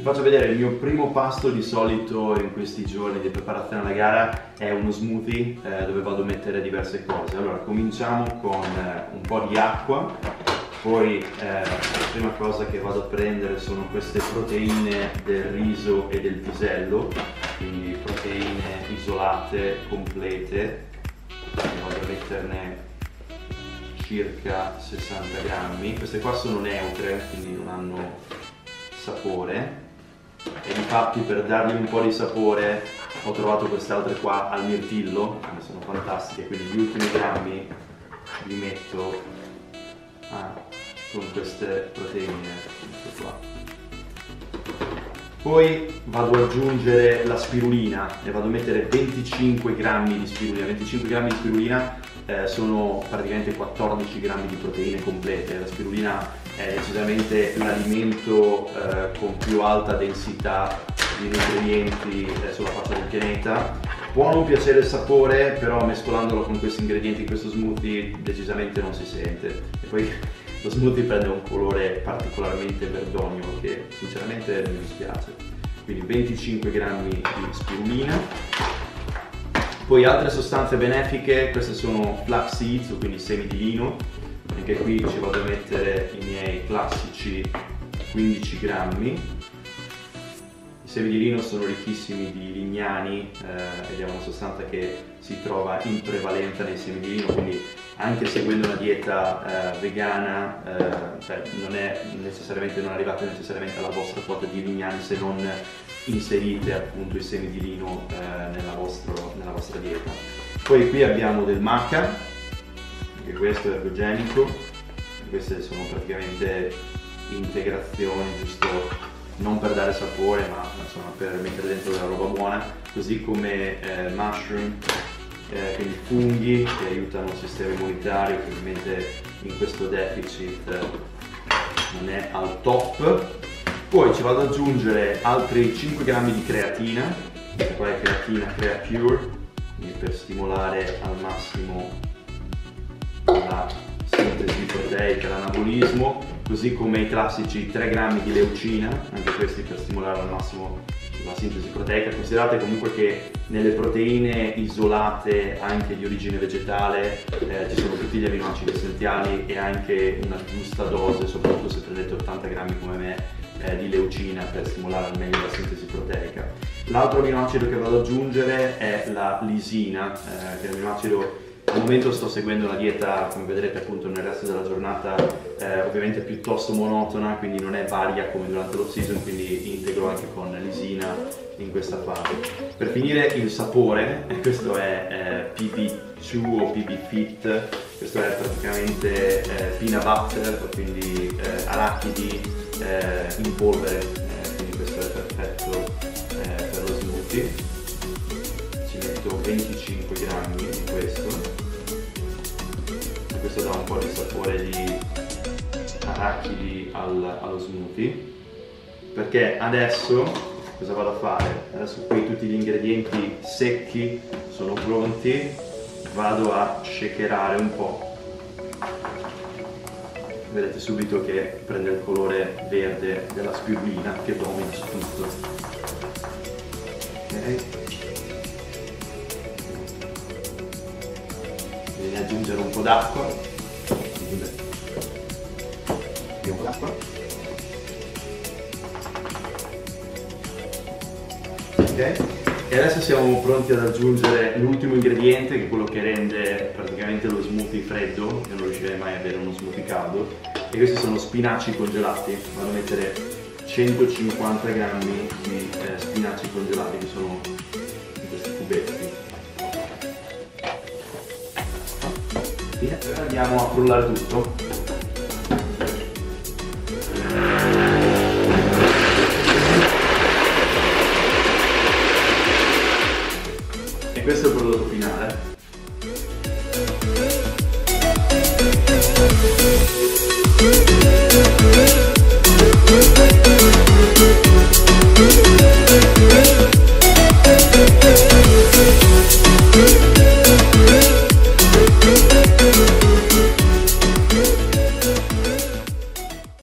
Vi faccio vedere il mio primo pasto di solito in questi giorni di preparazione alla gara. È uno smoothie dove vado a mettere diverse cose. Allora cominciamo con un po' di acqua, poi la prima cosa che vado a prendere sono queste proteine del riso e del pisello, quindi proteine isolate, complete. Vado a metterne circa 60 grammi. Queste qua sono neutre, quindi non hanno sapore, e infatti per dargli un po' di sapore ho trovato queste altre qua al mirtillo, che sono fantastiche, quindi gli ultimi grammi li metto con queste proteine qua. Poi vado ad aggiungere la spirulina e vado a mettere 25 grammi di spirulina. 25 grammi di spirulina sono praticamente 14 grammi di proteine complete. La spirulina è decisamente l'alimento con più alta densità di nutrienti sulla faccia del pianeta. Può non piacere il sapore, però mescolandolo con questi ingredienti in questo smoothie decisamente non si sente. E poi lo smoothie prende un colore particolarmente verdognolo che sinceramente mi dispiace. Quindi 25 grammi di spirulina. Poi altre sostanze benefiche, queste sono flax seeds, quindi semi di lino. Anche qui ci vado a mettere i miei classici 15 grammi. I semi di lino sono ricchissimi di lignani ed è una sostanza che si trova in prevalenza nei semi di lino, quindi anche seguendo una dieta vegana non arrivate necessariamente alla vostra quota di lignani se non inserite appunto i semi di lino nella vostra dieta. Poi qui abbiamo del maca, anche questo è ergogenico, queste sono praticamente integrazioni, giusto non per dare sapore ma insomma per mettere dentro della roba buona, così come mushroom, quindi funghi che aiutano il sistema immunitario, che ovviamente in questo deficit non è al top. Poi ci vado ad aggiungere altri 5 grammi di creatina, questa qua è creatina CreaPure, quindi per stimolare al massimo la sintesi proteica, l'anabolismo, così come i classici 3 grammi di leucina, anche questi per stimolare al massimo la sintesi proteica. Considerate comunque che nelle proteine isolate anche di origine vegetale ci sono tutti gli aminoacidi essenziali e anche una giusta dose, soprattutto se prendete 80 grammi come me, di leucina per stimolare al meglio la sintesi proteica. L'altro aminoacido che vado ad aggiungere è la lisina, che è un aminoacido. Al momento sto seguendo una dieta, come vedrete appunto nel resto della giornata, ovviamente piuttosto monotona, quindi non è varia come durante l'off season, quindi integro anche con lisina in questa fase. Per finire il sapore, questo è PB2 o PB Fit, questo è praticamente peanut butter, quindi arachidi in polvere, quindi questo è perfetto per lo smoothie. Ci metto 25 grammi di questo. Questo dà un po' di sapore di arachidi allo smoothie, perché adesso cosa vado a fare? Adesso qui tutti gli ingredienti secchi sono pronti, vado a shakerare un po'. Vedete subito che prende il colore verde della spirulina che domina su tutto. Ok. Bisogna aggiungere un po' d'acqua. Un po' d'acqua. Ok, e adesso siamo pronti ad aggiungere l'ultimo ingrediente, che è quello che rende praticamente lo smoothie freddo. Io non riuscirei mai a bere uno smoothie caldo, e questi sono spinaci congelati. Vado a mettere 150 grammi di spinaci congelati, che sono in questi cubetti. Andiamo a frullare tutto.